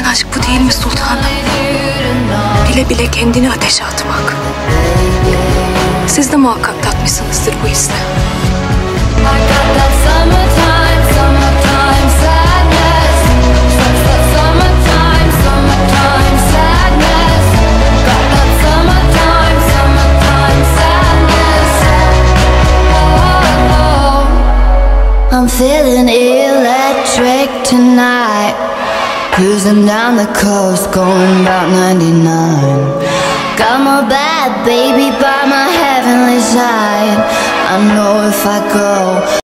aşk bu değil mi sultanım? Bile bile kendini ateşe atmak. Siz de muhakkak tatmışsınızdır bu hissi. I'm feeling electric tonight, cruising down the coast, going about 99. Got my bad baby by my heavenly side. I know if I go